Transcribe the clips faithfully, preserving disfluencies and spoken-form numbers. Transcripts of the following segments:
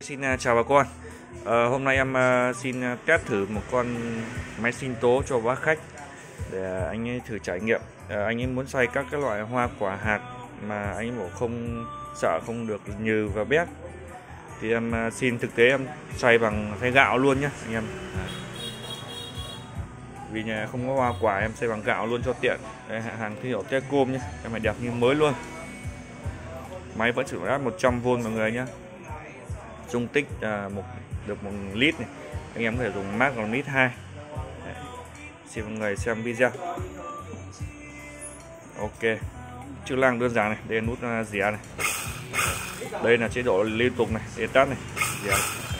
Xin chào bà con. à, Hôm nay em xin test thử một con máy sinh tố cho bác khách để anh ấy thử trải nghiệm. à, Anh ấy muốn xay các cái loại hoa quả hạt mà anh ấy bảo không sợ không được nhừ và bét, thì em xin thực tế em xay bằng xay gạo luôn nhé anh em. Vì nhà không có hoa quả em xay bằng gạo luôn cho tiện. Đây, hàng thương hiệu Tecom nhé, em phải đẹp như mới luôn. Máy vẫn sử dụng áp một trăm vôn mọi người nhé. Dung tích à, một được một lít này. Anh em có thể dùng mác còn lít hai. Đấy. Xin mọi người xem video. Ok, chức năng đơn giản này, đây là nút rỉa này, đây là chế độ liên tục này, để tắt này, rỉa.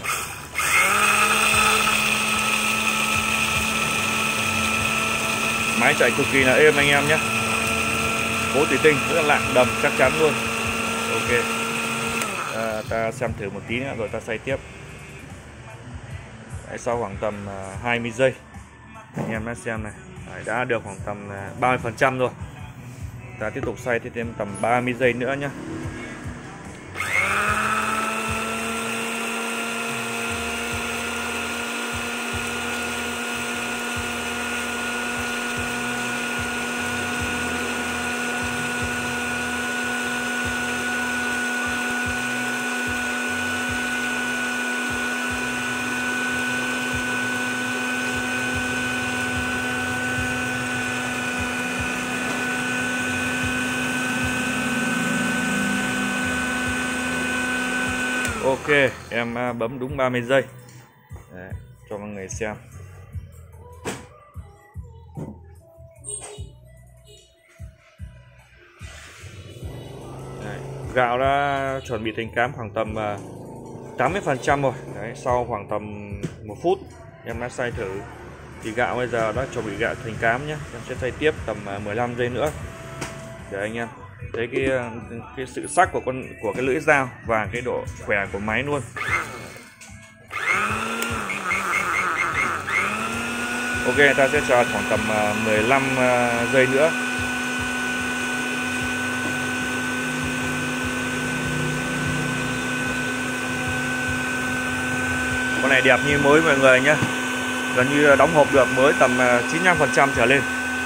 Máy chạy cực kỳ là êm anh em nhé, cố thủy tinh rất là lạng đầm chắc chắn luôn. Ok, à, ta xem thử một tí nữa rồi ta xay tiếp. Đấy, sau khoảng tầm uh, hai mươi giây anh em đã xem này. Đấy, đã được khoảng tầm uh, ba mươi phần trăm rồi. Ta tiếp tục xay thêm tầm ba mươi giây nữa nhé. Ok, em bấm đúng ba mươi giây. Đấy, cho mọi người xem. Đấy, gạo đã chuẩn bị thành cám khoảng tầm tám mươi phần trăm rồi. Đấy, sau khoảng tầm một phút em đã xay thử thì gạo bây giờ đã chuẩn bị gạo thành cám nhé. Em sẽ xay tiếp tầm mười lăm giây nữa để anh em thấy cái cái sự sắc của con của cái lưỡi dao và cái độ khỏe của máy luôn. Ok, ta sẽ chờ khoảng tầm mười lăm giây nữa. Con này đẹp như mới mọi người nhé, gần như đóng hộp được, mới tầm chín mươi lăm phần trăm trở lên.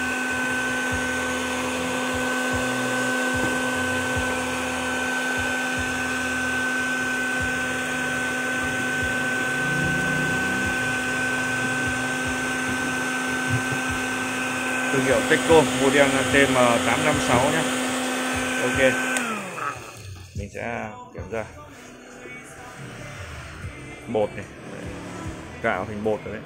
Thương hiệu Tecom, model T M tám năm sáu nhé. Ok, mình sẽ kiểm tra bột này, gạo thành bột rồi đấy,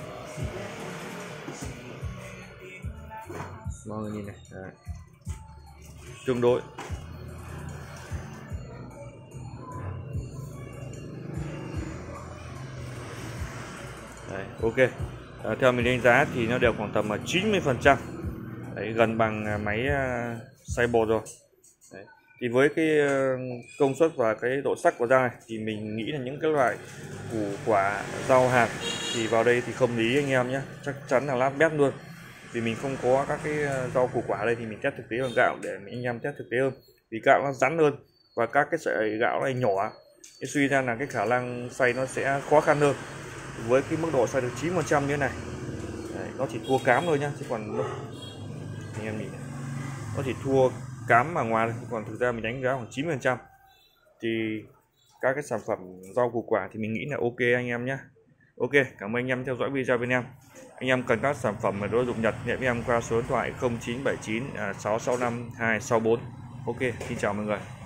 mọi người nhìn này. Đấy, tương đối. Đấy, ok. À, theo mình đánh giá thì nó đều khoảng tầm chín mươi phần trăm. Đấy, gần bằng máy xay bột rồi. Đấy. Thì với cái công suất và cái độ sắc của dao này thì mình nghĩ là những cái loại củ quả rau hạt thì vào đây thì không lý anh em nhé, chắc chắn là lát bét luôn. Vì mình không có các cái rau củ quả ở đây thì mình test thực tế bằng gạo để anh em test thực tế hơn. Vì gạo nó rắn hơn và các cái sợi gạo này nhỏ, cái suy ra là cái khả năng xay nó sẽ khó khăn hơn. Với cái mức độ xay được chín mươi phần trăm như thế này. Đấy, nó chỉ thua cám thôi nhá, chứ còn anh em nhìn nó chỉ thua cám ở ngoài, còn thực ra mình đánh giá khoảng chín mươi phần trăm. Thì các cái sản phẩm rau củ quả thì mình nghĩ là ok anh em nhé. Ok, cảm ơn anh em theo dõi video bên em. Anh em cần các sản phẩm mà đồ dụng Nhật nhận với em qua số điện thoại không chín bảy chín sáu sáu năm hai sáu bốn. Ok, xin chào mọi người.